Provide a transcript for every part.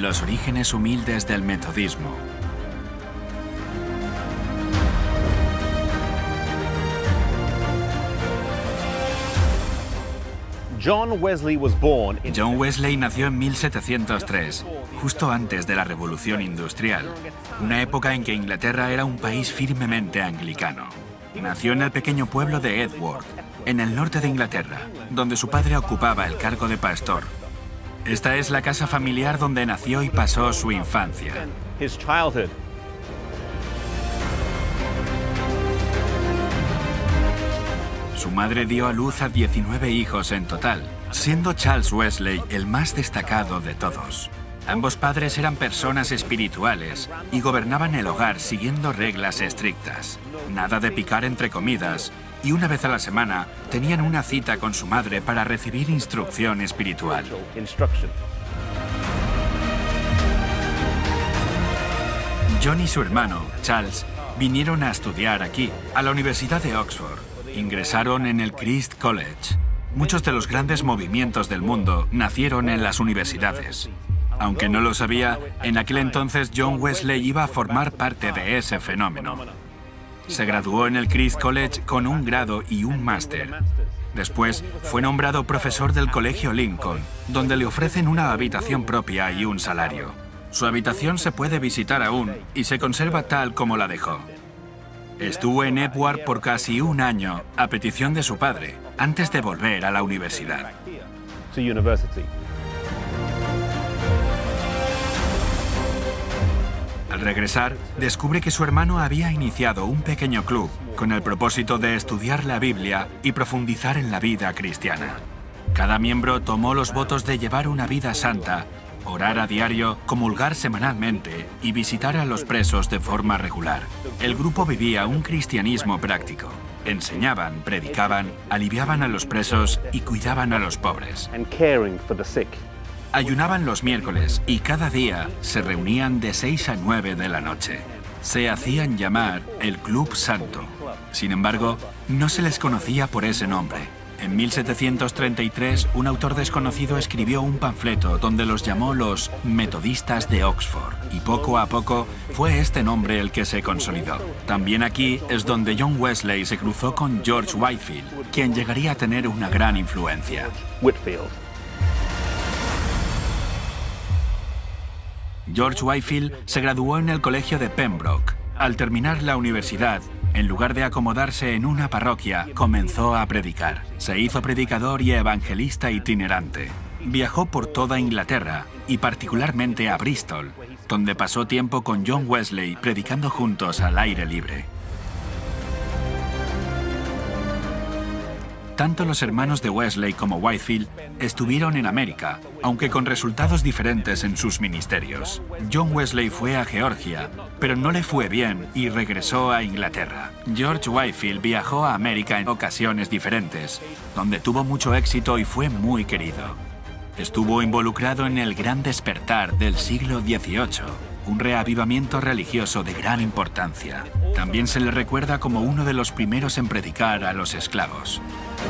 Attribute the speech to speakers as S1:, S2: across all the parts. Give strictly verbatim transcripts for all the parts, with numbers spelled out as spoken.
S1: los orígenes humildes del metodismo.
S2: John Wesley was born in...
S1: John Wesley nació en mil setecientos tres, justo antes de la Revolución Industrial, una época en que Inglaterra era un país firmemente anglicano. Nació en el pequeño pueblo de Edworth, en el norte de Inglaterra, donde su padre ocupaba el cargo de pastor. Esta es la casa familiar donde nació y pasó su infancia.
S2: His childhood.
S1: Su madre dio a luz a diecinueve hijos en total, siendo Charles Wesley el más destacado de todos. Ambos padres eran personas espirituales y gobernaban el hogar siguiendo reglas estrictas. Nada de picar entre comidas, y una vez a la semana tenían una cita con su madre para recibir instrucción espiritual. John y su hermano, Charles, vinieron a estudiar aquí, a la Universidad de Oxford. Ingresaron en el Christ College. Muchos de los grandes movimientos del mundo nacieron en las universidades. Aunque no lo sabía, en aquel entonces John Wesley iba a formar parte de ese fenómeno. Se graduó en el Christ College con un grado y un máster. Después fue nombrado profesor del Colegio Lincoln, donde le ofrecen una habitación propia y un salario. Su habitación se puede visitar aún y se conserva tal como la dejó. Estuvo en Edworth por casi un año, a petición de su padre, antes de volver a la universidad. Al regresar, descubre que su hermano había iniciado un pequeño club con el propósito de estudiar la Biblia y profundizar en la vida cristiana. Cada miembro tomó los votos de llevar una vida santa, orar a diario, comulgar semanalmente y visitar a los presos de forma regular. El grupo vivía un cristianismo práctico. Enseñaban, predicaban, aliviaban a los presos y cuidaban a los pobres. Ayunaban los miércoles y cada día se reunían de seis a nueve de la noche. Se hacían llamar el Club Santo. Sin embargo, no se les conocía por ese nombre. En mil setecientos treinta y tres, un autor desconocido escribió un panfleto donde los llamó los Metodistas de Oxford, y poco a poco fue este nombre el que se consolidó. También aquí es donde John Wesley se cruzó con George Whitefield, quien llegaría a tener una gran influencia.
S2: Whitefield.
S1: George Whitefield se graduó en el colegio de Pembroke. Al terminar la universidad, en lugar de acomodarse en una parroquia, comenzó a predicar. Se hizo predicador y evangelista itinerante. Viajó por toda Inglaterra y particularmente a Bristol, donde pasó tiempo con John Wesley predicando juntos al aire libre. Tanto los hermanos de Wesley como Whitefield estuvieron en América, aunque con resultados diferentes en sus ministerios. John Wesley fue a Georgia, pero no le fue bien y regresó a Inglaterra. George Whitefield viajó a América en ocasiones diferentes, donde tuvo mucho éxito y fue muy querido. Estuvo involucrado en el Gran Despertar del siglo dieciocho, un reavivamiento religioso de gran importancia. También se le recuerda como uno de los primeros en predicar a los esclavos.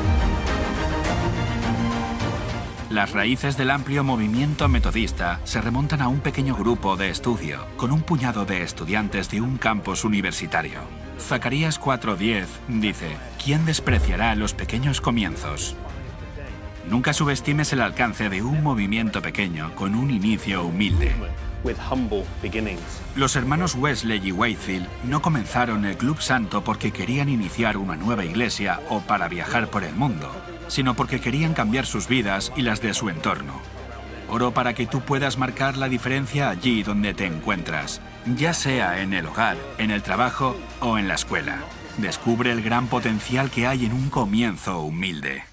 S1: Las raíces del amplio movimiento metodista se remontan a un pequeño grupo de estudio, con un puñado de estudiantes de un campus universitario. Zacarías cuatro diez dice: ¿Quién despreciará los pequeños comienzos? Nunca subestimes el alcance de un movimiento pequeño con un inicio humilde. Los hermanos Wesley y Whitefield no comenzaron el Club Santo porque querían iniciar una nueva iglesia o para viajar por el mundo, sino porque querían cambiar sus vidas y las de su entorno. Oro para que tú puedas marcar la diferencia allí donde te encuentras, ya sea en el hogar, en el trabajo o en la escuela. Descubre el gran potencial que hay en un comienzo humilde.